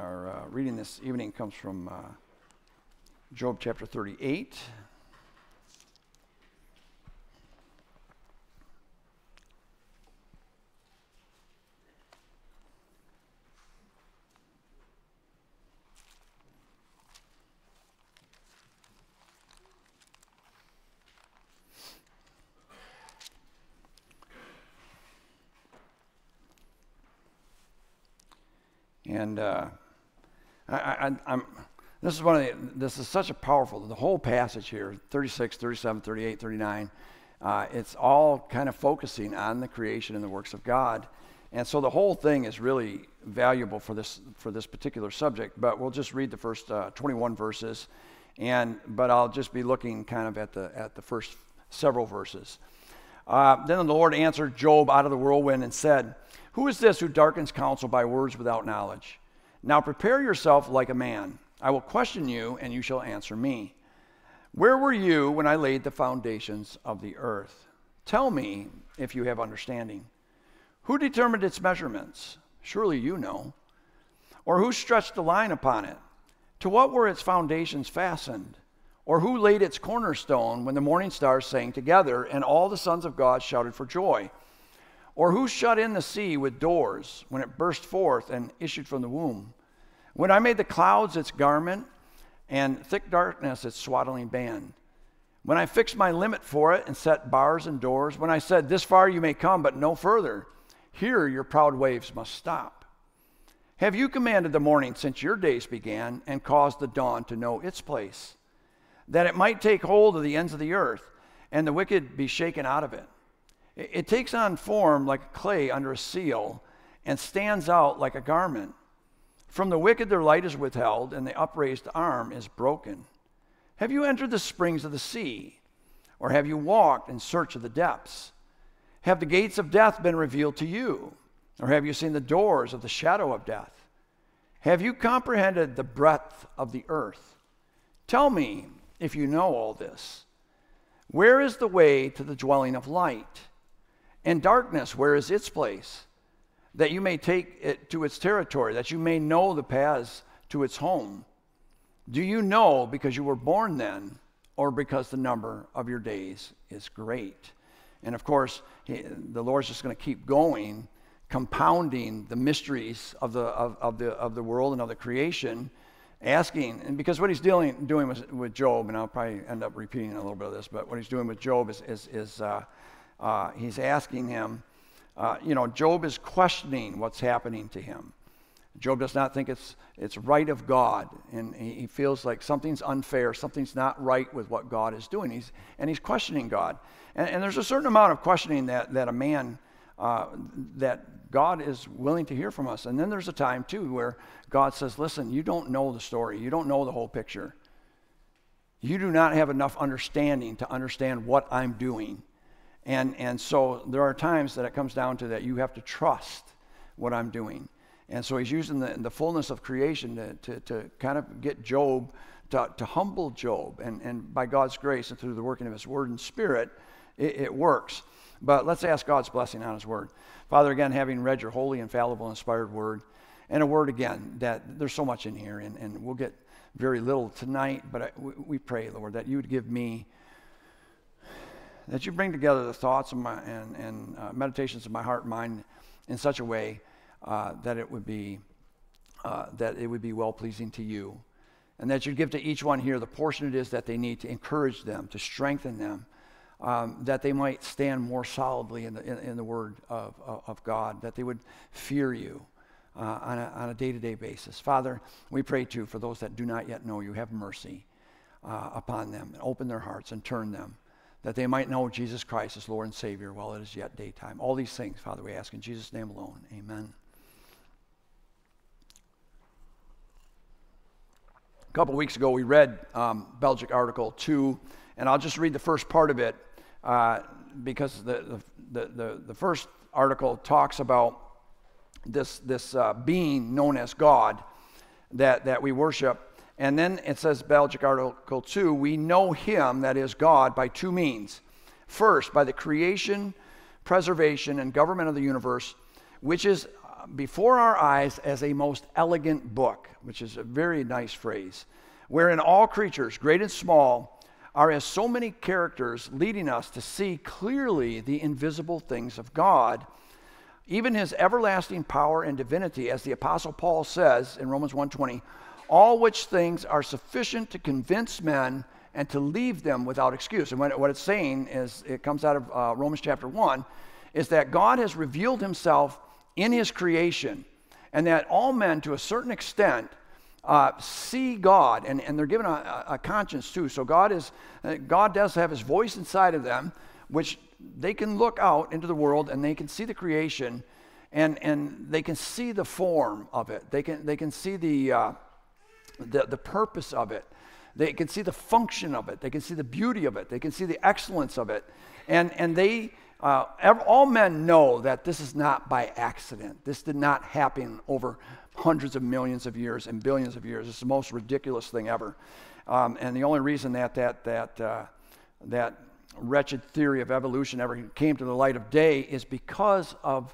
Our reading this evening comes from Job chapter 38. And this is such a powerful, the whole passage here, 36, 37, 38, 39, it's all kind of focusing on the creation and the works of God. And so the whole thing is really valuable for this particular subject, but we'll just read the first 21 verses, but I'll just be looking kind of at the first several verses. Then the Lord answered Job out of the whirlwind and said, "Who is this who darkens counsel by words without knowledge? Now prepare yourself like a man. I will question you, and you shall answer me. Where were you when I laid the foundations of the earth? Tell me if you have understanding. Who determined its measurements? Surely you know. Or who stretched the line upon it? To what were its foundations fastened? Or who laid its cornerstone when the morning stars sang together, and all the sons of God shouted for joy? Or who shut in the sea with doors when it burst forth and issued from the womb? When I made the clouds its garment and thick darkness its swaddling band? When I fixed my limit for it and set bars and doors? When I said, this far you may come, but no further. Here your proud waves must stop. Have you commanded the morning since your days began, and caused the dawn to know its place, that it might take hold of the ends of the earth, and the wicked be shaken out of it? It takes on form like clay under a seal, and stands out like a garment. From the wicked their light is withheld, and the upraised arm is broken. Have you entered the springs of the sea, or have you walked in search of the depths? Have the gates of death been revealed to you, or have you seen the doors of the shadow of death? Have you comprehended the breadth of the earth? Tell me if you know all this. Where is the way to the dwelling of light? And darkness, where is its place? That you may take it to its territory, that you may know the paths to its home. Do you know because you were born then, or because the number of your days is great? And of course, the Lord's just going to keep going, compounding the mysteries of the world and of the creation, asking, and because what he's doing with Job, and I'll probably end up repeating a little bit of this, but what he's doing with Job is he's asking him, Job is questioning what's happening to him. Job does not think it's right of God, and he feels like something's unfair, something's not right with what God is doing. He's questioning God. And there's a certain amount of questioning that a man, that God is willing to hear from us. And then there's a time, too, where God says, listen, you don't know the story. You don't know the whole picture. You do not have enough understanding to understand what I'm doing. And so there are times that it comes down to that you have to trust what I'm doing. And so he's using the fullness of creation to kind of get Job, to humble Job. And by God's grace and through the working of his word and spirit, it works. But let's ask God's blessing on his word. Father, again, having read your holy, infallible, inspired word, and a word again that there's so much in here, and we'll get very little tonight, but we pray, Lord, that you would give me, that you bring together the thoughts of and meditations of my heart and mind in such a way that it would be well-pleasing to you, and that you'd give to each one here the portion it is that they need to encourage them, to strengthen them, that they might stand more solidly in the word of God, that they would fear you on a day-to-day basis. Father, we pray too for those that do not yet know you, have mercy upon them, and open their hearts and turn them, that they might know Jesus Christ as Lord and Savior while it is yet daytime. All these things, Father, we ask in Jesus' name alone. Amen. A couple weeks ago, we read Belgic Article 2, and I'll just read the first part of it because the first article talks about this being known as God that we worship. And then it says, Belgic Article 2, we know him, that is God, by two means. First, by the creation, preservation, and government of the universe, which is before our eyes as a most elegant book, which is a very nice phrase, wherein all creatures, great and small, are as so many characters leading us to see clearly the invisible things of God, even his everlasting power and divinity, as the Apostle Paul says in Romans 1:20, all which things are sufficient to convince men and to leave them without excuse. And what it's saying is, it comes out of Romans chapter 1, is that God has revealed himself in his creation, and that all men, to a certain extent, see God, and they're given a conscience too. So God does have his voice inside of them, which they can look out into the world and they can see the creation, and they can see the form of it. They can see the purpose of it. They can see the function of it. They can see the beauty of it. They can see the excellence of it, and they. All men know that this is not by accident. This did not happen over hundreds of millions of years and billions of years. It's the most ridiculous thing ever. And the only reason that wretched theory of evolution ever came to the light of day is because of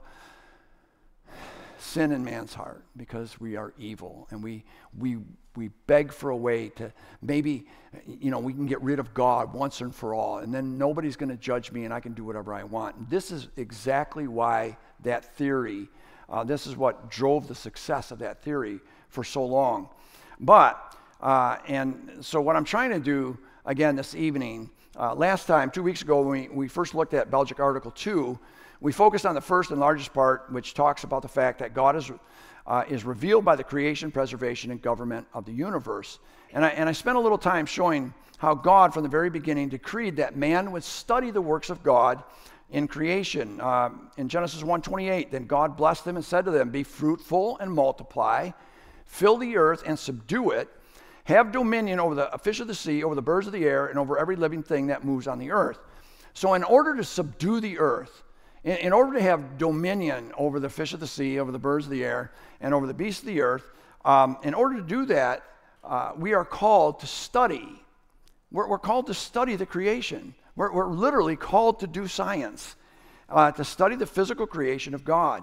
sin in man's heart, because we are evil, and we beg for a way to maybe, we can get rid of God once and for all, and then nobody's going to judge me and I can do whatever I want. And this is exactly why that theory, this is what drove the success of that theory for so long. But, and so what I'm trying to do again this evening, last time, 2 weeks ago, when we first looked at Belgic Article 2, we focused on the first and largest part, which talks about the fact that God is revealed by the creation, preservation, and government of the universe. And I spent a little time showing how God, from the very beginning, decreed that man would study the works of God in creation. In Genesis 1:28, then God blessed them and said to them, be fruitful and multiply, fill the earth and subdue it, have dominion over the fish of the sea, over the birds of the air, and over every living thing that moves on the earth. So in order to subdue the earth, in order to have dominion over the fish of the sea, over the birds of the air, and over the beasts of the earth, in order to do that, we are called to study. We're called to study the creation. We're literally called to do science, to study the physical creation of God.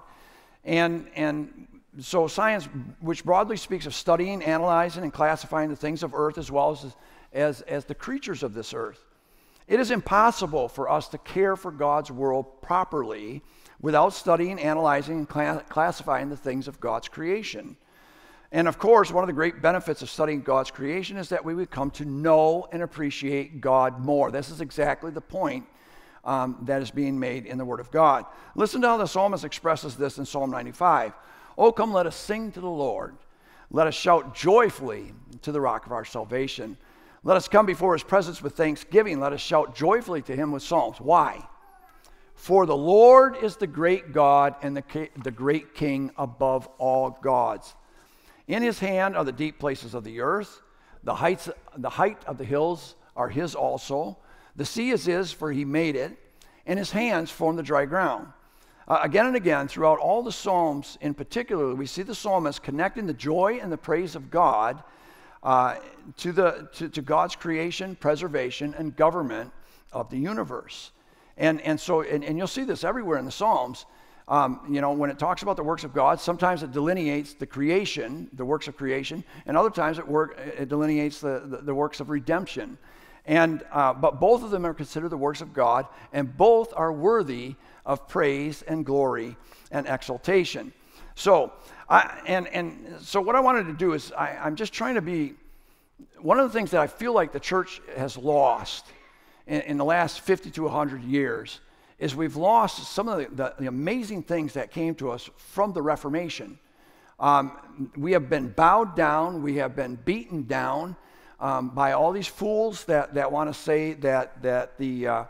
And so science, which broadly speaks of studying, analyzing, and classifying the things of earth as well as the creatures of this earth. It is impossible for us to care for God's world properly without studying, analyzing, and classifying the things of God's creation. And of course, one of the great benefits of studying God's creation is that we would come to know and appreciate God more. This is exactly the point that is being made in the Word of God. Listen to how the psalmist expresses this in Psalm 95. Oh, come, let us sing to the Lord. Let us shout joyfully to the rock of our salvation. Let us come before his presence with thanksgiving. Let us shout joyfully to him with psalms. Why? For the Lord is the great God and the great King above all gods. In his hand are the deep places of the earth. The height of the hills are his also. The sea is his, for he made it, and his hands formed the dry ground. Again and again, throughout all the Psalms in particular, we see the psalmist connecting the joy and the praise of God to God's creation, preservation, and government of the universe. And you'll see this everywhere in the Psalms. When it talks about the works of God, sometimes it delineates the creation, the works of creation, and other times it delineates the works of redemption. But both of them are considered the works of God, and both are worthy of praise and glory and exaltation. So what I wanted to do is I'm just trying to be, one of the things that I feel like the church has lost in the last 50 to 100 years is we've lost some of the amazing things that came to us from the Reformation. We have been bowed down, we have been beaten down by all these fools that want to say that the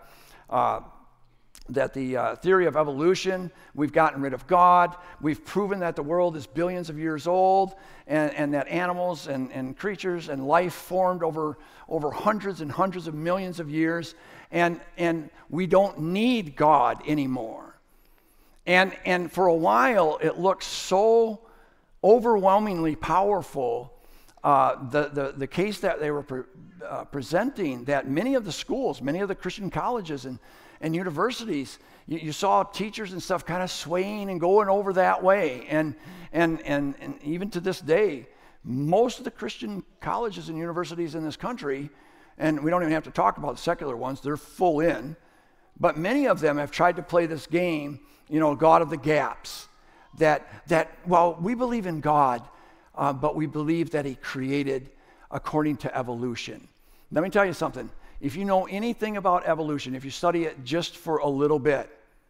theory of evolution, we've gotten rid of God, we've proven that the world is billions of years old, and that animals and creatures and life formed over hundreds and hundreds of millions of years, and we don't need God anymore. And for a while, it looked so overwhelmingly powerful, the case that they were presenting, that many of the schools, many of the Christian colleges and and universities, you saw teachers and stuff kind of swaying and going over that way. And even to this day, most of the Christian colleges and universities in this country, and we don't even have to talk about the secular ones, they're full in, but many of them have tried to play this game, God of the gaps, that well, we believe in God, but we believe that he created according to evolution. Let me tell you something. If you know anything about evolution, if you study it just for a little bit,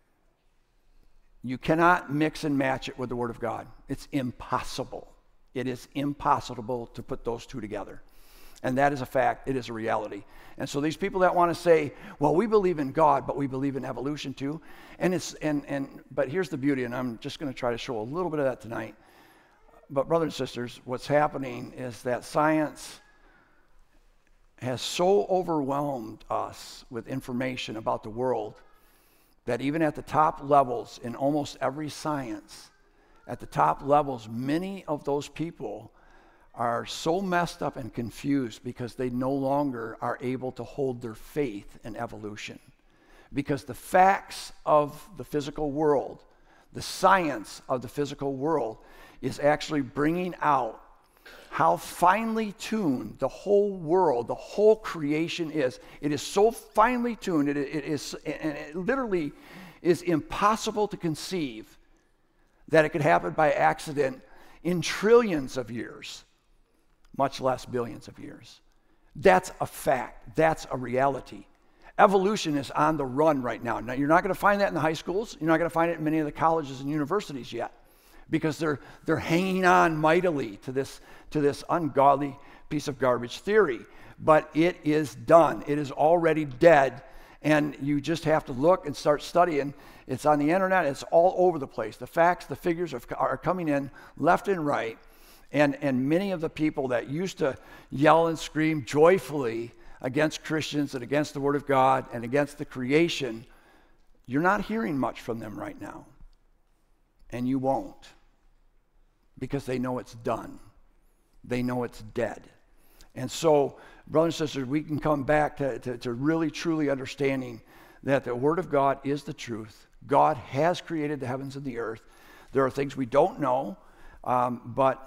you cannot mix and match it with the Word of God. It's impossible. It is impossible to put those two together. And that is a fact. It is a reality. And so these people that want to say, well, we believe in God, but we believe in evolution too. But here's the beauty, and I'm just going to try to show a little bit of that tonight. But brothers and sisters, what's happening is that science has so overwhelmed us with information about the world that even at the top levels in almost every science, at the top levels, many of those people are so messed up and confused because they no longer are able to hold their faith in evolution. Because the facts of the physical world, the science of the physical world, is actually bringing out how finely tuned the whole world, the whole creation is. It is so finely tuned, it literally is impossible to conceive that it could happen by accident in trillions of years, much less billions of years. That's a fact. That's a reality. Evolution is on the run right now. Now, you're not going to find that in the high schools. You're not going to find it in many of the colleges and universities yet, because they're hanging on mightily to this ungodly piece of garbage theory. But it is done. It is already dead, and you just have to look and start studying. It's on the internet. It's all over the place. The facts, the figures are coming in left and right, and many of the people that used to yell and scream joyfully against Christians and against the Word of God and against the creation, you're not hearing much from them right now. And you won't, because they know it's done. They know it's dead. And so, brothers and sisters, we can come back to really, truly understanding that the Word of God is the truth. God has created the heavens and the earth. There are things we don't know, but,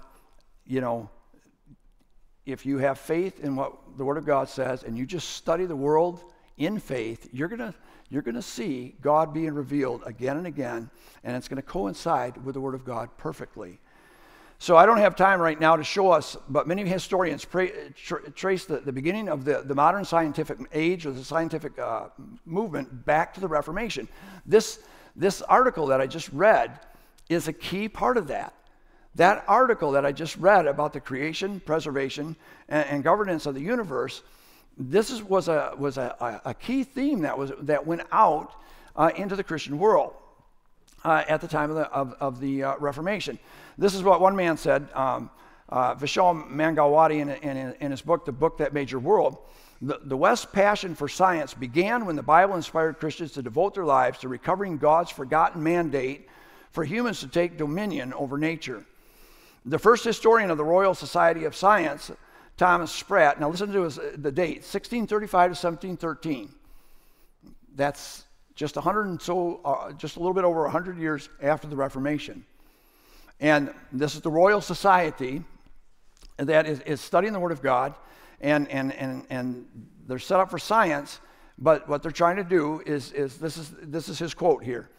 if you have faith in what the Word of God says and you just study the world in faith, you're gonna see God being revealed again and again, and it's going to coincide with the Word of God perfectly. So I don't have time right now to show us, but many historians trace the beginning of the modern scientific age or the scientific movement back to the Reformation. This article that I just read is a key part of that. That article that I just read about the creation, preservation, and governance of the universe, was a key theme that went out into the Christian world at the time of the Reformation. This is what one man said, Vishal Mangalwadi, in his book, The Book That Made Your World. The West's passion for science began when the Bible inspired Christians to devote their lives to recovering God's forgotten mandate for humans to take dominion over nature. The first historian of the Royal Society of Science, Thomas Sprat, now listen to the date, 1635 to 1713. That's just a little bit over 100 years after the Reformation. And this is the Royal Society that is studying the Word of God, and they're set up for science, but what they're trying to do is this is his quote here.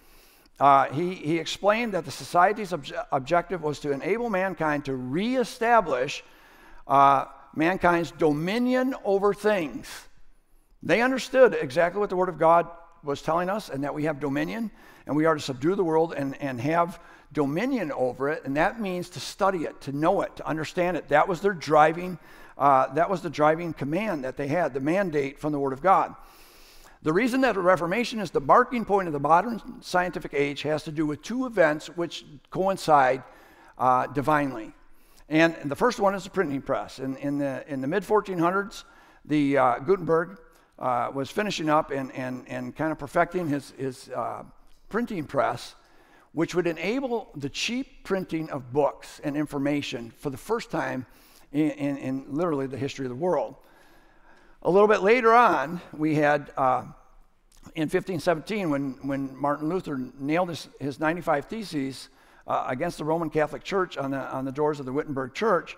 He explained that the society's objective was to enable mankind to reestablish mankind's dominion over things. They understood exactly what the Word of God was telling us, and that we have dominion, and we are to subdue the world and have dominion over it, and that means to study it, to know it, to understand it. That was their driving, that was the driving command that they had, the mandate from the Word of God. The reason that the Reformation is the marking point of the modern scientific age has to do with two events which coincide divinely. And the first one is the printing press. In the mid-1400s, the Gutenberg was finishing up and kind of perfecting his printing press, which would enable the cheap printing of books and information for the first time in literally the history of the world. A little bit later on, we had in 1517, when Martin Luther nailed his 95 Theses against the Roman Catholic Church on the doors of the Wittenberg Church,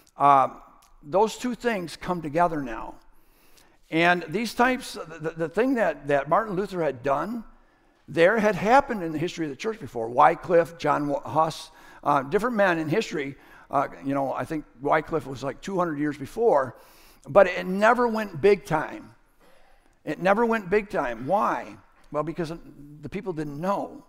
those two things come together now. And these types, the thing that Martin Luther had done, there had happened in the history of the church before. Wycliffe, John Huss, different men in history. I think Wycliffe was like 200 years before, but it never went big time. It never went big time. Why? Well, because the people didn't know.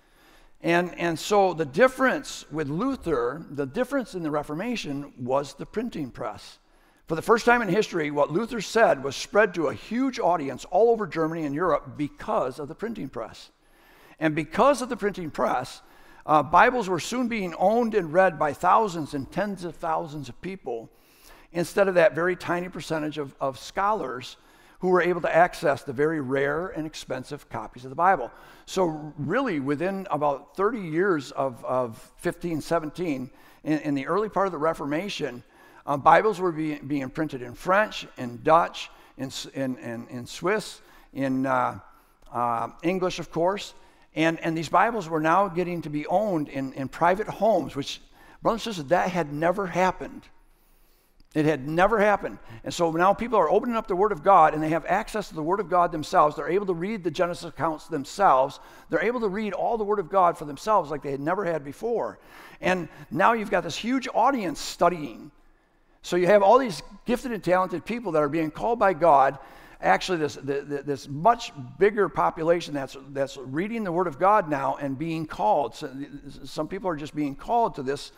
And so the difference with Luther, the difference in the Reformation was the printing press. For the first time in history, what Luther said was spread to a huge audience all over Germany and Europe because of the printing press. And because of the printing press, Bibles were soon being owned and read by thousands and tens of thousands of people, instead of that very tiny percentage of scholars who were able to access the very rare and expensive copies of the Bible. So really, within about 30 years of 1517, in the early part of the Reformation, Bibles were being printed in French, in Dutch, in Swiss, in English, of course. And these Bibles were now getting to be owned in private homes, which, brothers and sisters, that had never happened. It had never happened. And so now people are opening up the Word of God, and they have access to the Word of God themselves. They're able to read the Genesis accounts themselves. They're able to read all the Word of God for themselves like they had never had before. And now you've got this huge audience studying. So you have all these gifted and talented people that are being called by God. Actually, this much bigger population that's reading the Word of God now and being called. So some people are just being called to this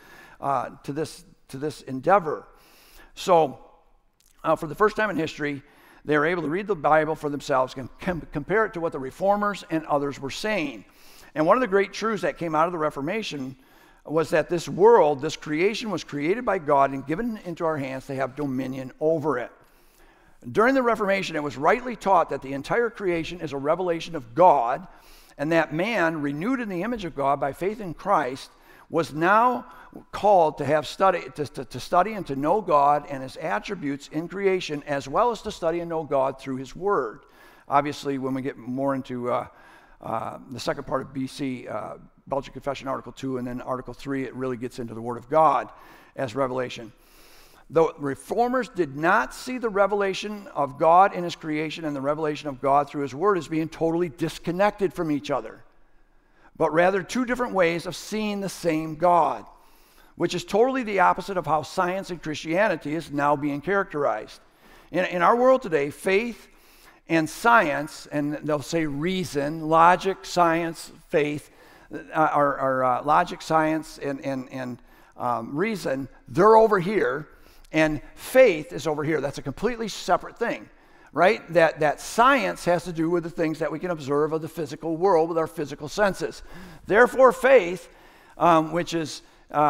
endeavor. So, for the first time in history, they were able to read the Bible for themselves and compare it to what the Reformers and others were saying. And one of the great truths that came out of the Reformation was that this world, this creation, was created by God and given into our hands to have dominion over it. During the Reformation, it was rightly taught that the entire creation is a revelation of God, and that man, renewed in the image of God by faith in Christ, was now called to have to study and to know God and His attributes in creation, as well as to study and know God through His Word. Obviously, when we get more into the second part of BC, Belgian Confession, Article 2, and then Article 3, it really gets into the Word of God as revelation. The Reformers did not see the revelation of God in His creation and the revelation of God through His Word as being totally disconnected from each other, but rather two different ways of seeing the same God, which is totally the opposite of how science and Christianity is now being characterized. In our world today, faith and science, and they'll say reason, logic, science, faith, are logic, science, and reason, they're over here, and faith is over here. That's a completely separate thing, right? That science has to do with the things that we can observe of the physical world with our physical senses. Therefore, faith, which is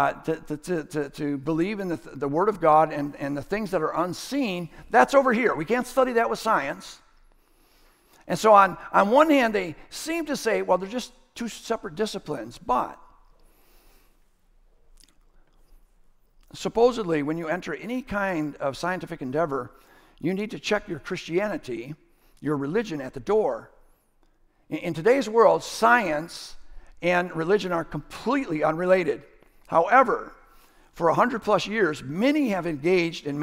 to believe in the Word of God and the things that are unseen, that's over here. We can't study that with science. And so on one hand, they seem to say, well, they're just two separate disciplines, but supposedly, when you enter any kind of scientific endeavor, you need to check your Christianity, your religion at the door. In today's world, science and religion are completely unrelated. However, for 100 plus years, many engaged in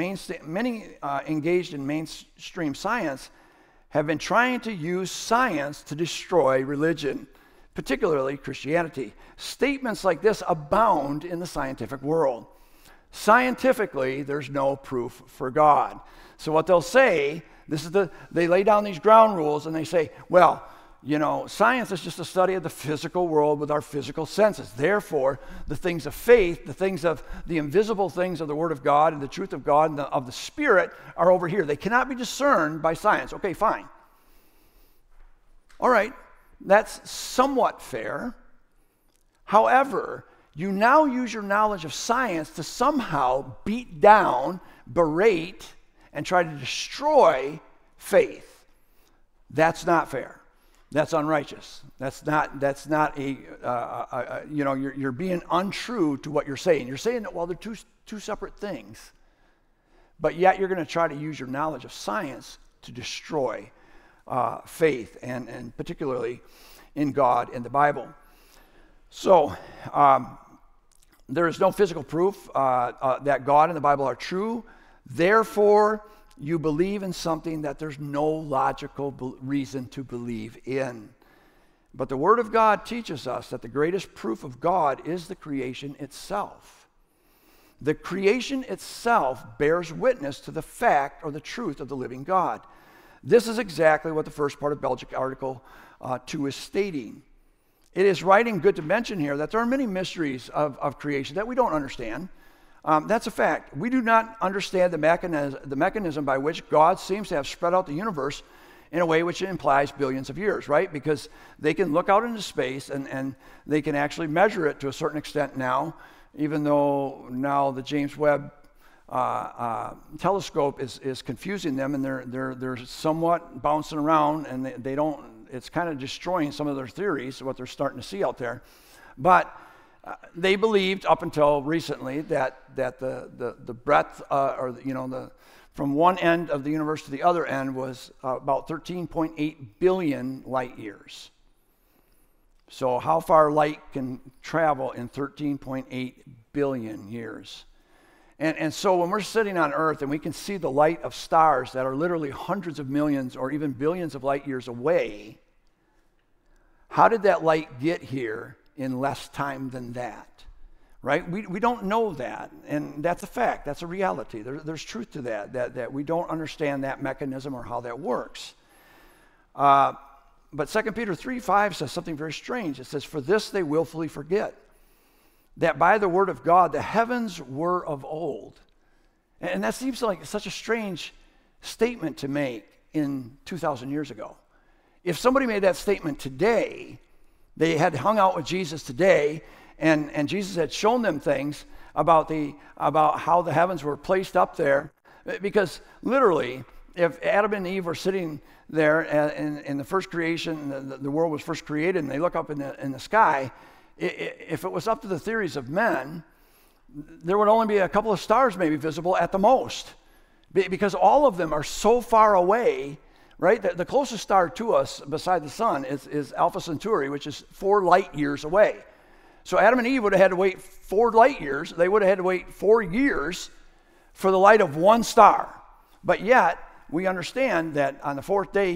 mainstream science have been trying to use science to destroy religion, particularly Christianity. Statements like this abound in the scientific world. Scientifically, there's no proof for God. So what they'll say, they lay down these ground rules and they say, well, science is just a study of the physical world with our physical senses. Therefore, the things of faith, the things of the invisible things of the Word of God and the truth of God and of the Spirit are over here. They cannot be discerned by science. Okay, fine. All right, that's somewhat fair. However, you now use your knowledge of science to somehow beat down, berate, and try to destroy faith. That's not fair. That's unrighteous. That's not you're being untrue to what you're saying. You're saying that, well, they're two separate things, but yet you're going to try to use your knowledge of science to destroy faith, and particularly in God in the Bible. So there is no physical proof that God and the Bible are true. Therefore, you believe in something that there's no logical reason to believe in. But the Word of God teaches us that the greatest proof of God is the creation itself. The creation itself bears witness to the fact or the truth of the living God. This is exactly what the first part of Belgic Article 2 is stating. It is right and good to mention here that there are many mysteries of creation that we don't understand. That's a fact. We do not understand the mechanism by which God seems to have spread out the universe in a way which implies billions of years, right? Because they can look out into space and they can actually measure it to a certain extent now, even though now the James Webb telescope is confusing them, and they're somewhat bouncing around, and they don't. It's kind of destroying some of their theories, what they're starting to see out there. But they believed up until recently that the breadth, from one end of the universe to the other end was about 13.8 billion light years. So how far light can travel in 13.8 billion years? And so when we're sitting on Earth and we can see the light of stars that are literally hundreds of millions or even billions of light years away, how did that light get here in less time than that? Right? We don't know that, and that's a fact. That's a reality. There's truth to that we don't understand that mechanism or how that works. But 2 Peter 3:5 says something very strange. It says, "For this they willfully forget, that by the word of God the heavens were of old." And that seems like such a strange statement to make in 2,000 years ago. If somebody made that statement today, they had hung out with Jesus today, and Jesus had shown them things about how the heavens were placed up there. Because literally, if Adam and Eve were sitting there in the first creation, the world was first created, and they look up in the sky, if it was up to the theories of men, there would only be a couple of stars maybe visible at the most, because all of them are so far away, right? The closest star to us beside the sun is Alpha Centauri, which is 4 light years away. So Adam and Eve would have had to wait 4 light years. They would have had to wait 4 years for the light of one star. But yet, we understand that on the 4th day,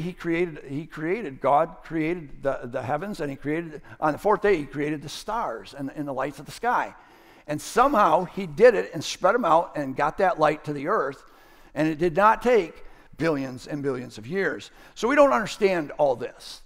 God created the heavens, and on the 4th day, he created the stars and the lights of the sky. And somehow, he did it and spread them out and got that light to the earth, and it did not take billions and billions of years. So we don't understand all this.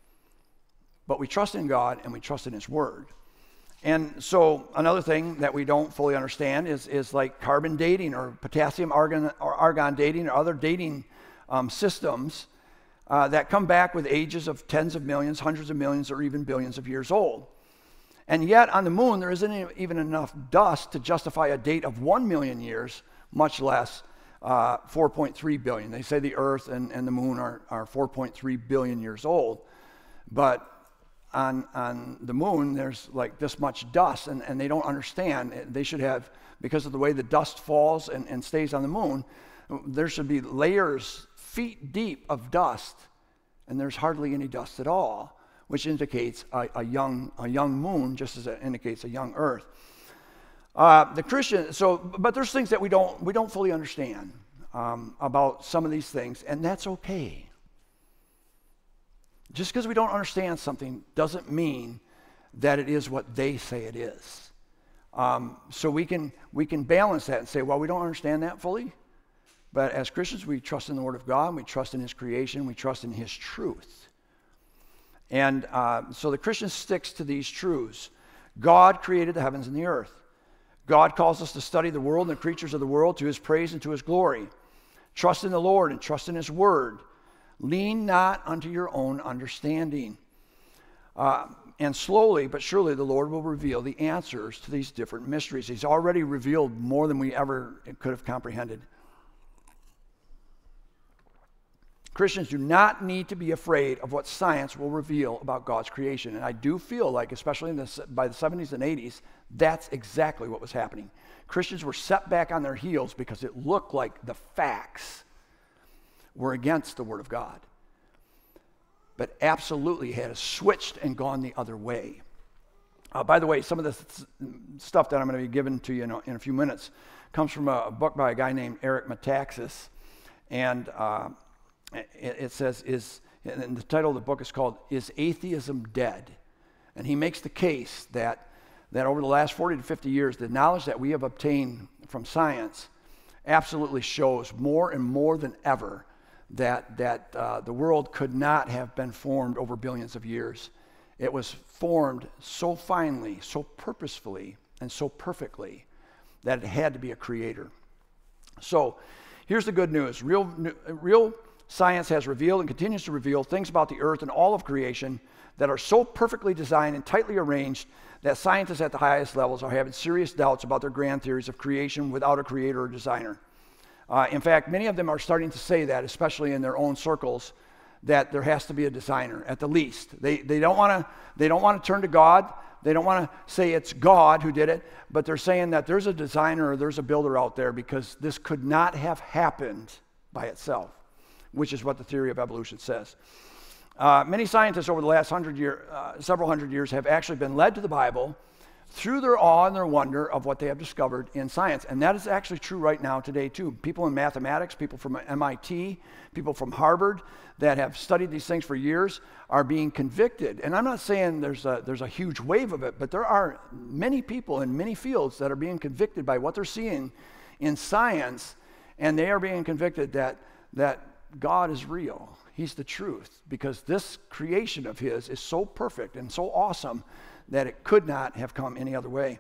But we trust in God, and we trust in his word. And so another thing that we don't fully understand is like carbon dating or potassium argon dating or other dating systems that come back with ages of tens of millions, hundreds of millions, or even billions of years old. And yet on the moon, there isn't even enough dust to justify a date of 1 million years, much less 4.3 billion. They say the Earth and the moon are 4.3 billion years old. But on the moon, there's like this much dust, and they don't understand. They should have, because of the way the dust falls and stays on the moon, there should be layers feet deep of dust, and there's hardly any dust at all, which indicates a young moon, just as it indicates a young Earth. But there's things that we don't fully understand about some of these things, and that's okay. Just because we don't understand something doesn't mean that it is what they say it is. So we can balance that and say, well, we don't understand that fully, but as Christians, we trust in the Word of God, and we trust in his creation, we trust in his truth. And so the Christian sticks to these truths. God created the heavens and the earth. God calls us to study the world and the creatures of the world to his praise and to his glory. Trust in the Lord and trust in his word. Lean not unto your own understanding. And slowly but surely the Lord will reveal the answers to these different mysteries. He's already revealed more than we ever could have comprehended. Christians do not need to be afraid of what science will reveal about God's creation. And I do feel like, especially by the 70s and 80s, that's exactly what was happening. Christians were set back on their heels because it looked like the facts were against the Word of God. but absolutely had switched and gone the other way. By the way, some of this stuff that I'm going to be giving to you in a few minutes comes from a book by a guy named Eric Metaxas, and it says, and the title of the book is called, "Is Atheism Dead?" And he makes the case that over the last 40 to 50 years, the knowledge that we have obtained from science absolutely shows more and more than ever that the world could not have been formed over billions of years. It was formed so finely, so purposefully, and so perfectly that it had to be a creator. So here's the good news. Real science has revealed and continues to reveal things about the earth and all of creation that are so perfectly designed and tightly arranged that scientists at the highest levels are having serious doubts about their grand theories of creation without a creator or designer. In fact, many of them are starting to say that, especially in their own circles, that there has to be a designer at the least. They don't want to turn to God. They don't want to say it's God who did it, but they're saying that there's a designer or there's a builder out there, because this could not have happened by itself, which is what the theory of evolution says. Many scientists over the last several hundred years have actually been led to the Bible through their awe and their wonder of what they have discovered in science. And that is actually true right now today too. People in mathematics, people from MIT, people from Harvard that have studied these things for years are being convicted. And I'm not saying there's a huge wave of it, but there are many people in many fields that are being convicted by what they're seeing in science, and they are being convicted that God is real. He's the truth, because this creation of his is so perfect and so awesome that it could not have come any other way.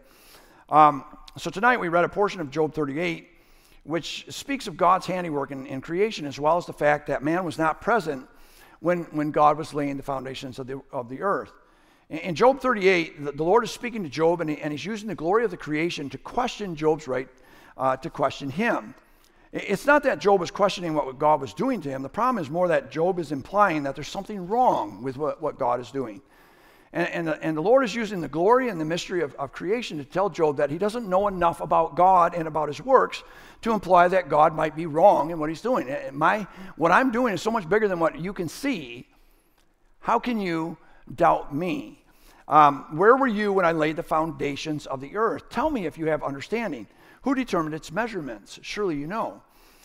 So tonight we read a portion of Job 38, which speaks of God's handiwork in creation, as well as the fact that man was not present when God was laying the foundations of the earth. In Job 38, the Lord is speaking to Job, and he's using the glory of the creation to question Job's right to question him. It's not that Job is questioning what God was doing to him. The problem is more that Job is implying that there's something wrong with what God is doing. And the Lord is using the glory and the mystery of creation to tell Job that he doesn't know enough about God and about his works to imply that God might be wrong in what he's doing. What I'm doing is so much bigger than what you can see. How can you doubt me? Where were you when I laid the foundations of the earth? Tell me if you have understanding. Who determined its measurements? Surely you know.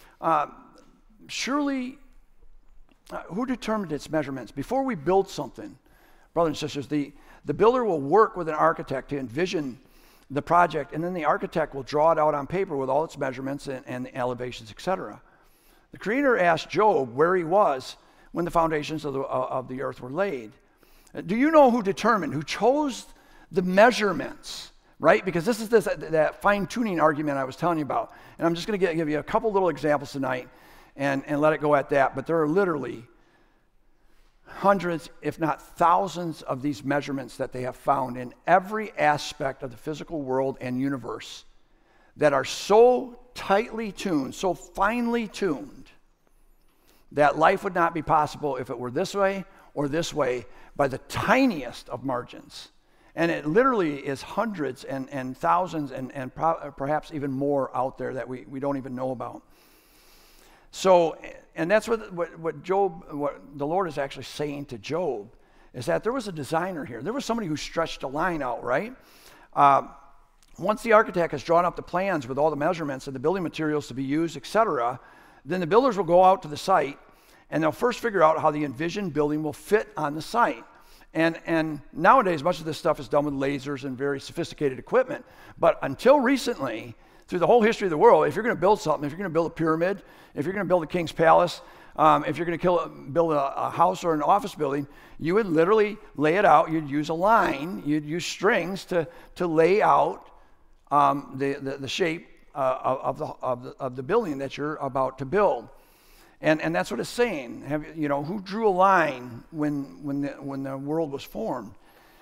Who determined its measurements? Before we build something, brothers and sisters, the builder will work with an architect to envision the project, and then the architect will draw it out on paper with all its measurements and the elevations, etc. The Creator asked Job where he was when the foundations of the earth were laid. Do you know who determined, who chose the measurements, right? Because this is that fine-tuning argument I was telling you about. And I'm just going to give you a couple little examples tonight and let it go at that. But there are literally hundreds, if not thousands, of these measurements that they have found in every aspect of the physical world and universe that are so tightly tuned, so finely tuned, that life would not be possible if it were this way or this way by the tiniest of margins. And it literally is hundreds and thousands and perhaps even more out there that we don't even know about. So, and that's what the Lord is actually saying to Job, is that there was a designer here. There was somebody who stretched a line out, right? Once the architect has drawn up the plans with all the measurements and the building materials to be used, etc., then the builders will go out to the site and they'll first figure out how the envisioned building will fit on the site. And nowadays, much of this stuff is done with lasers and very sophisticated equipment. But until recently, through the whole history of the world, if you're going to build something, if you're going to build a pyramid, if you're going to build a king's palace, if you're going to build a house or an office building, you would literally lay it out. You'd use a line. You'd use strings to lay out the shape of the building that you're about to build. And that's what it's saying. Who drew a line when the world was formed?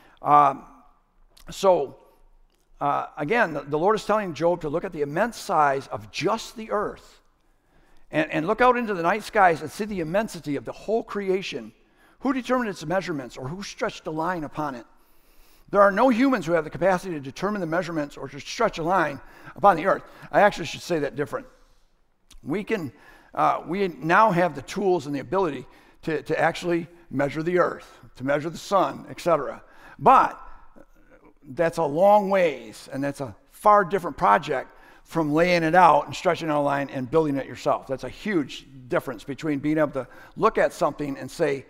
Again, the Lord is telling Job to look at the immense size of just the earth and look out into the night skies and see the immensity of the whole creation. Who determined its measurements, or who stretched a line upon it? There are no humans who have the capacity to determine the measurements or to stretch a line upon the earth. I actually should say that different. We now have the tools and the ability to actually measure the earth, to measure the sun, etc. But that's a long ways, and that's a far different project from laying it out and stretching out a line and building it yourself. That's a huge difference between being able to look at something and say,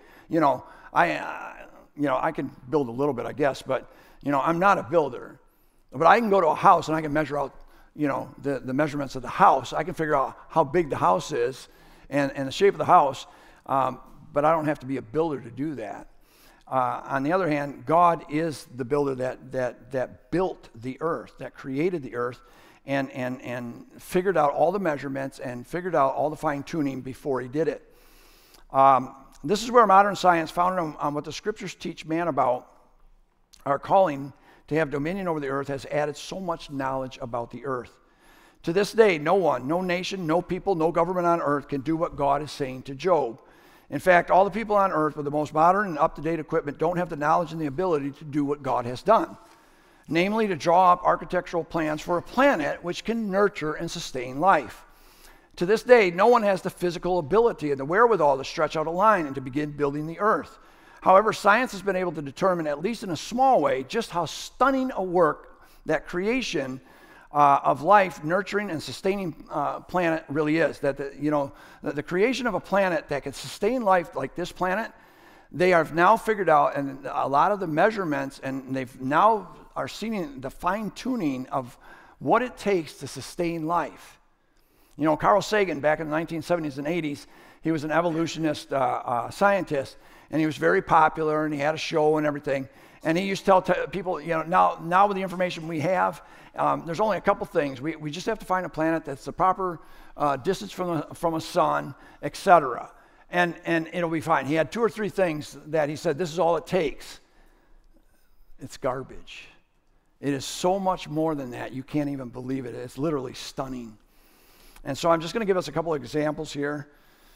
I can build a little bit, I guess, but I'm not a builder. But I can go to a house and I can measure out, the measurements of the house. I can figure out how big the house is and the shape of the house, but I don't have to be a builder to do that. On the other hand, God is the builder that built the earth, that created the earth, and figured out all the measurements and figured out all the fine-tuning before he did it. This is where modern science, founded on what the scriptures teach man about, our calling to have dominion over the earth, has added so much knowledge about the earth. To this day, no one, no nation, no people, no government on earth can do what God is saying to Job. In fact, all the people on earth with the most modern and up-to-date equipment don't have the knowledge and the ability to do what God has done. Namely, to draw up architectural plans for a planet which can nurture and sustain life. To this day, no one has the physical ability and the wherewithal to stretch out a line and to begin building the earth. However, science has been able to determine, at least in a small way, just how stunning a work that creation of life, nurturing and sustaining planet really is. That the creation of a planet that can sustain life like this planet, they have now figured out, and a lot of the measurements, and they've now are seeing the fine-tuning of what it takes to sustain life. Carl Sagan, back in the 1970s and 80s, he was an evolutionist scientist, and he was very popular, and he had a show and everything. And he used to tell people, now with the information we have, there's only a couple things. We just have to find a planet that's the proper distance from a sun, etc. And it'll be fine. He had 2 or 3 things that he said, this is all it takes. It's garbage. It is so much more than that. You can't even believe it. It's literally stunning. And so I'm just going to give us a couple of examples here.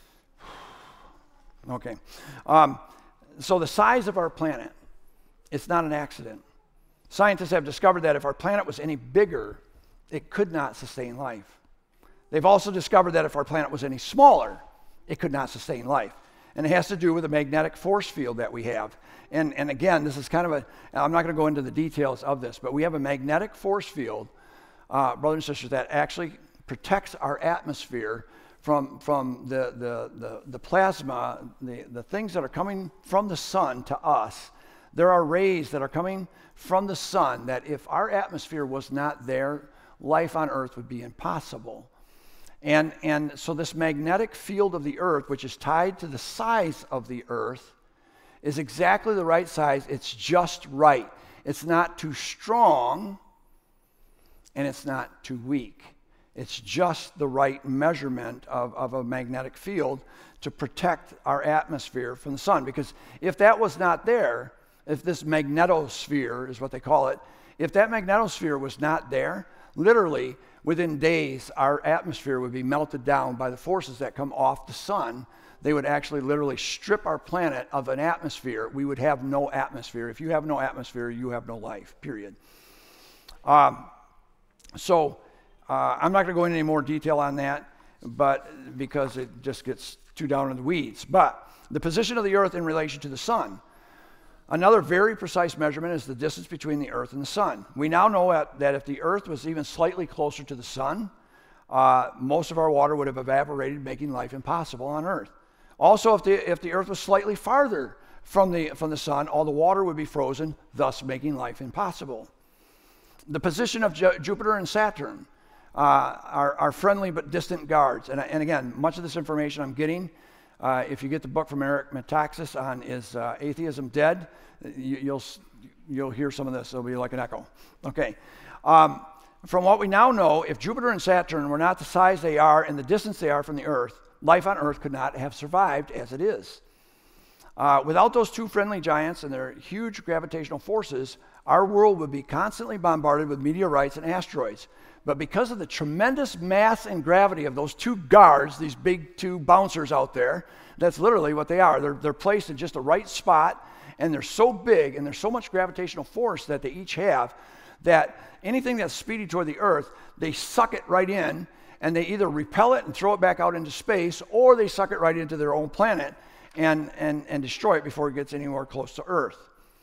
Okay. So the size of our planet, it's not an accident. Scientists have discovered that if our planet was any bigger, it could not sustain life. They've also discovered that if our planet was any smaller, it could not sustain life. And it has to do with the magnetic force field that we have. And again, this is kind of I'm not going to go into the details of this, but we have a magnetic force field, brothers and sisters, that actually protects our atmosphere from the plasma, the things that are coming from the sun to us. There are rays that are coming from the sun that if our atmosphere was not there, life on earth would be impossible. And so this magnetic field of the earth, which is tied to the size of the earth, is exactly the right size. It's just right. It's not too strong, and it's not too weak. It's just the right measurement of a magnetic field to protect our atmosphere from the sun. Because if that was not there, if this magnetosphere is what they call it, if that magnetosphere was not there, literally within days our atmosphere would be melted down by the forces that come off the sun. They would actually literally strip our planet of an atmosphere. We would have no atmosphere. If you have no atmosphere, you have no life, period. I'm not going to go into any more detail on that, but because it just gets too down in the weeds. But the position of the earth in relation to the sun. Another very precise measurement is the distance between the earth and the sun. We now know that if the earth was even slightly closer to the sun, most of our water would have evaporated, making life impossible on earth. Also, if the earth was slightly farther from the sun, all the water would be frozen, thus making life impossible. The position of Jupiter and Saturn are friendly but distant guards. And again, much of this information I'm getting, if you get the book from Eric Metaxas on Is Atheism Dead, you'll hear some of this. It'll be like an echo. Okay. From what we now know, if Jupiter and Saturn were not the size they are and the distance they are from the Earth, life on Earth could not have survived as it is. Without those two friendly giants and their huge gravitational forces, our world would be constantly bombarded with meteorites and asteroids. But because of the tremendous mass and gravity of those two guards, these big two bouncers out there, that's literally what they are. They're placed in just the right spot, and they're so big, and there's so much gravitational force that they each have, that anything that's speedy toward the Earth, they suck it right in, and they either repel it and throw it back out into space, or they suck it right into their own planet. and destroy it before it gets anywhere close to Earth.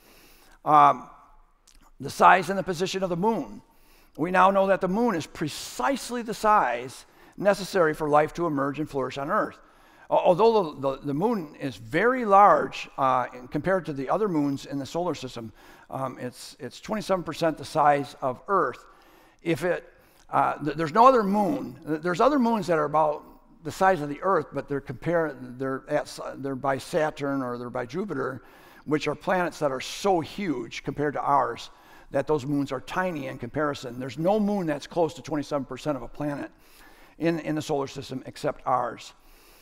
The size and the position of the moon. We now know that the moon is precisely the size necessary for life to emerge and flourish on Earth. Although the moon is very large compared to the other moons in the solar system, it's 27% the size of Earth. There's no other moon. There's other moons that are about the size of the Earth, but they're by Saturn or they're by Jupiter, which are planets that are so huge compared to ours that those moons are tiny in comparison. There's no moon that's close to 27% of a planet in the solar system except ours.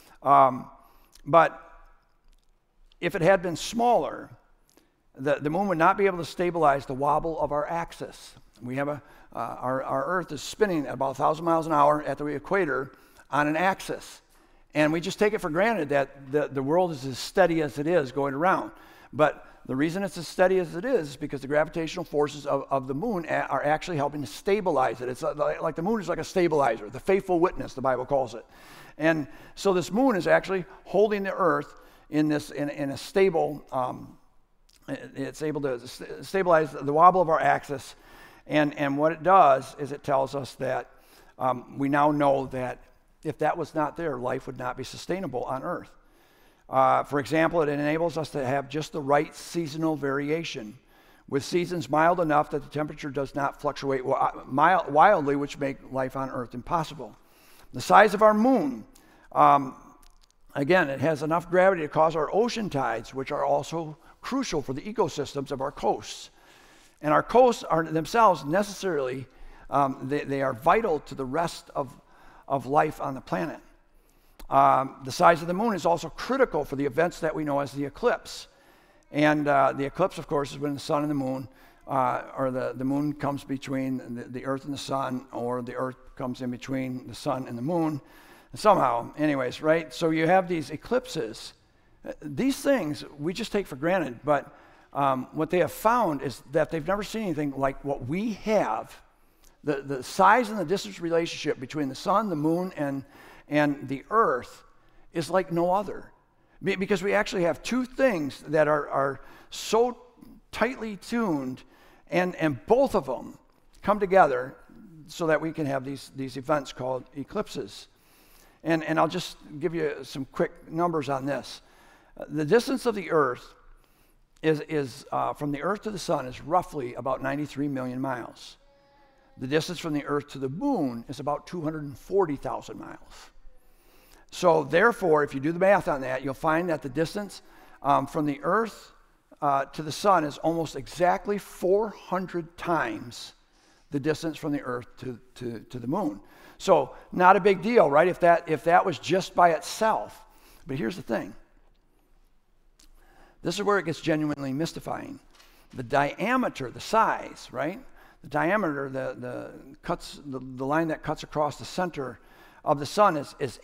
But if it had been smaller, the moon would not be able to stabilize the wobble of our axis. We have our Earth is spinning at about 1,000 miles an hour at the equator on an axis. And we just take it for granted that the world is as steady as it is going around. But the reason it's as steady as it is because the gravitational forces of the moon are actually helping to stabilize it. It's like the moon is like a stabilizer, the faithful witness, the Bible calls it. And so this moon is actually holding the Earth in a stable, it's able to stabilize the wobble of our axis. And what it does is it tells us that we now know that if that was not there, life would not be sustainable on Earth. For example, it enables us to have just the right seasonal variation, with seasons mild enough that the temperature does not fluctuate wildly, which make life on Earth impossible. The size of our moon, again, it has enough gravity to cause our ocean tides, which are also crucial for the ecosystems of our coasts. And our coasts are themselves necessarily, they are vital to the rest of life on the planet. The size of the moon is also critical for the events that we know as the eclipse. And the eclipse, of course, is when the sun and the moon, or the moon comes between the Earth and the sun, or the Earth comes in between the sun and the moon. Somehow, anyways, right? So you have these eclipses. These things we just take for granted, but what they have found is that they've never seen anything like what we have. The size and the distance relationship between the sun, the moon, and the Earth is like no other. Because we actually have two things that are so tightly tuned, and both of them come together so that we can have these events called eclipses. And I'll just give you some quick numbers on this. The distance of the Earth is from the Earth to the sun is roughly about 93 million miles. The distance from the Earth to the moon is about 240,000 miles. So therefore, if you do the math on that, you'll find that the distance from the Earth to the sun is almost exactly 400 times the distance from the Earth to the moon. So not a big deal, right? If that was just by itself. But here's the thing. This is where it gets genuinely mystifying. The diameter, the size, right? The diameter, the line that cuts across the center of the sun is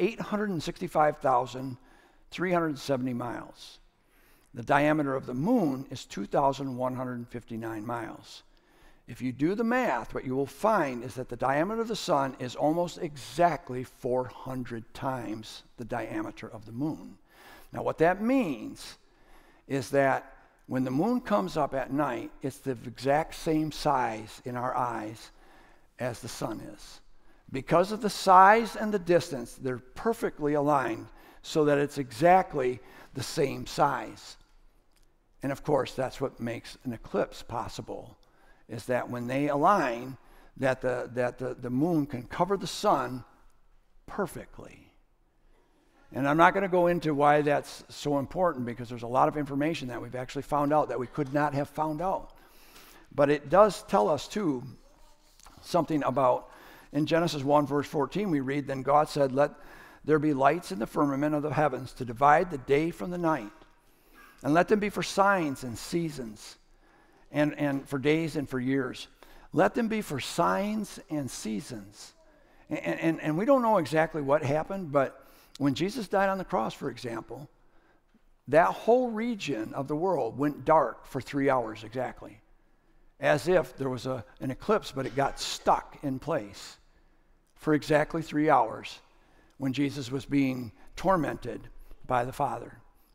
865,370 miles. The diameter of the moon is 2,159 miles. If you do the math, what you will find is that the diameter of the sun is almost exactly 400 times the diameter of the moon. Now, what that means is that when the moon comes up at night, it's the exact same size in our eyes as the sun is. Because of the size and the distance, they're perfectly aligned so that it's exactly the same size. And of course, that's what makes an eclipse possible, is that when they align, that the moon can cover the sun perfectly. And I'm not going to go into why that's so important, because there's a lot of information that we've actually found out that we could not have found out. But it does tell us, too, something about, in Genesis 1, verse 14, we read, "Then God said, let there be lights in the firmament of the heavens to divide the day from the night, and let them be for signs and seasons, and for days and for years. Let them be for signs and seasons." And we don't know exactly what happened, but when Jesus died on the cross, for example, that whole region of the world went dark for 3 hours exactly, as if there was an eclipse, but it got stuck in place for exactly 3 hours when Jesus was being tormented by the Father.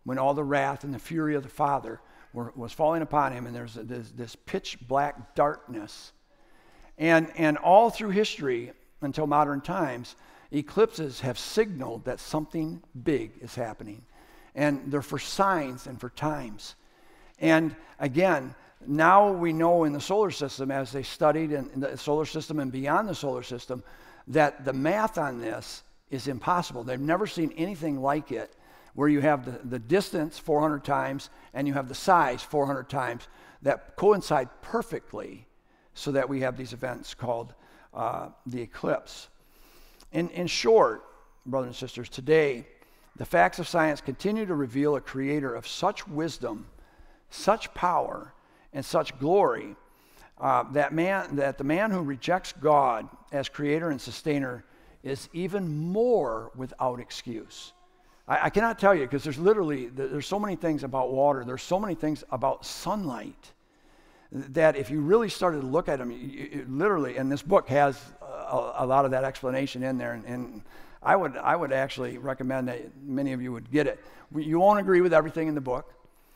when all the wrath and the fury of the Father was falling upon him, and there's this pitch black darkness. And all through history until modern times, eclipses have signaled that something big is happening. And they're for signs and for times. And again, now we know in the solar system, as they studied in the solar system and beyond the solar system, that the math on this is impossible. They've never seen anything like it, where you have the distance 400 times and you have the size 400 times that coincide perfectly, so that we have these events called the eclipse. In short, brothers and sisters, today, the facts of science continue to reveal a creator of such wisdom, such power, and such glory, that the man who rejects God as creator and sustainer is even more without excuse. I cannot tell you, because there's so many things about water, there's so many things about sunlight, that if you really started to look at them, literally, and this book has a lot of that explanation in there, and I would actually recommend that many of you would get it. You won't agree with everything in the book,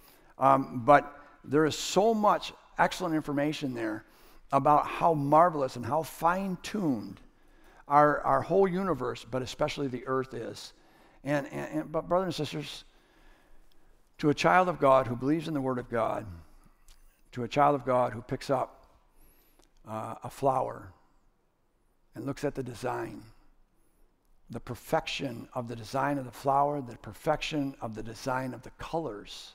but there is so much excellent information there about how marvelous and how fine-tuned our whole universe, but especially the earth is. But brothers and sisters, to a child of God who believes in the Word of God, to a child of God who picks up a flower and looks at the design, the perfection of the design of the flower, the perfection of the design of the colors,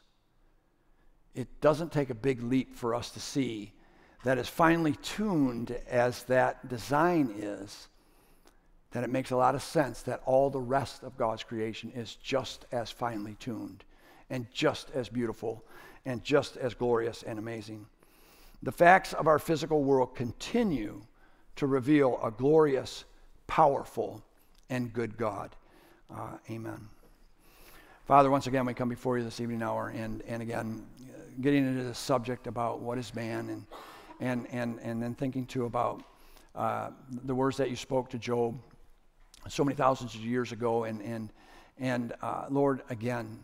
it doesn't take a big leap for us to see that as finely tuned as that design is, that it makes a lot of sense that all the rest of God's creation is just as finely tuned and just as beautiful and just as glorious and amazing. The facts of our physical world continue to reveal a glorious, powerful, and good God. Amen. Father, once again, we come before you this evening hour, and again, getting into the subject about what is man, and then thinking too about the words that you spoke to Job so many thousands of years ago, and Lord, again,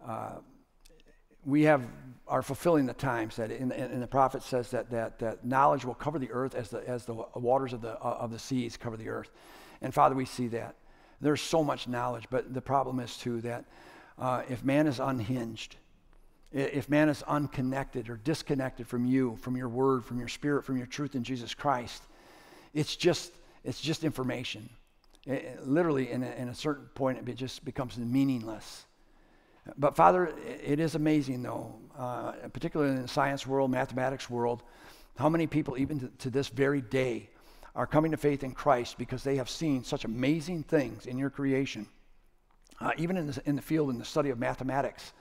we are fulfilling the times that in the prophet says that knowledge will cover the earth as the waters of the seas cover the earth. And Father, we see that there's so much knowledge, but the problem is too that if man is unhinged, if man is unconnected or disconnected from you, from your word, from your spirit, from your truth in Jesus Christ, it's just information. Literally, in a certain point, it just becomes meaningless. But Father, it is amazing though, particularly in the science world, mathematics world, how many people even to this very day are coming to faith in Christ because they have seen such amazing things in your creation. Even in the field, in the study of mathematics,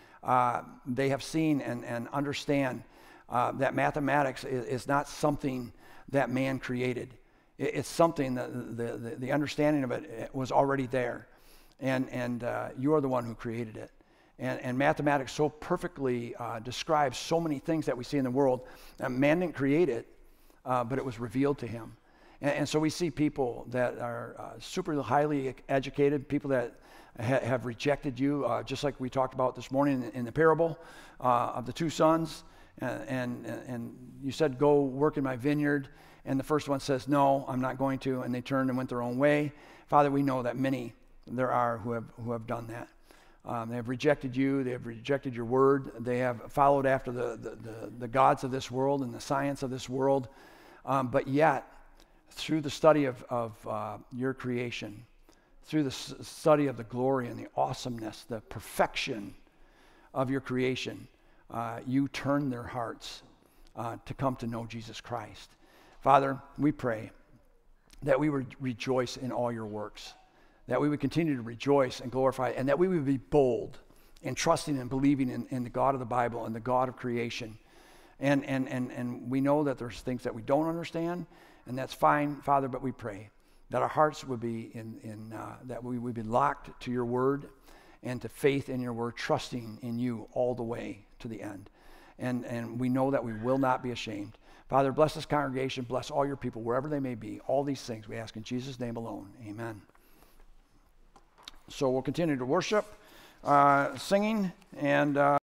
they have seen and understand that mathematics is not something that man created. It's something that the understanding of it was already there. And you are the one who created it. And mathematics so perfectly describes so many things that we see in the world. Man didn't create it, but it was revealed to him. And so we see people that are super highly educated, people that have rejected you, just like we talked about this morning in the parable of the two sons. And you said, go work in my vineyard. And the first one says, no, I'm not going to. And they turned and went their own way. Father, we know that many there are who have done that. They have rejected you. They have rejected your word. They have followed after the gods of this world and the science of this world. But yet, through the study of your creation, through the study of the glory and the awesomeness, the perfection of your creation, you turn their hearts to come to know Jesus Christ. Father, we pray that we would rejoice in all your works, that we would continue to rejoice and glorify, and that we would be bold in trusting and believing in the God of the Bible and the God of creation. And we know that there's things that we don't understand, and that's fine, Father, but we pray that our hearts would be that we would be locked to your word and to faith in your word, trusting in you all the way to the end. And we know that we will not be ashamed. Father, bless this congregation, bless all your people, wherever they may be. All these things we ask in Jesus' name alone. Amen. So we'll continue to worship. singing and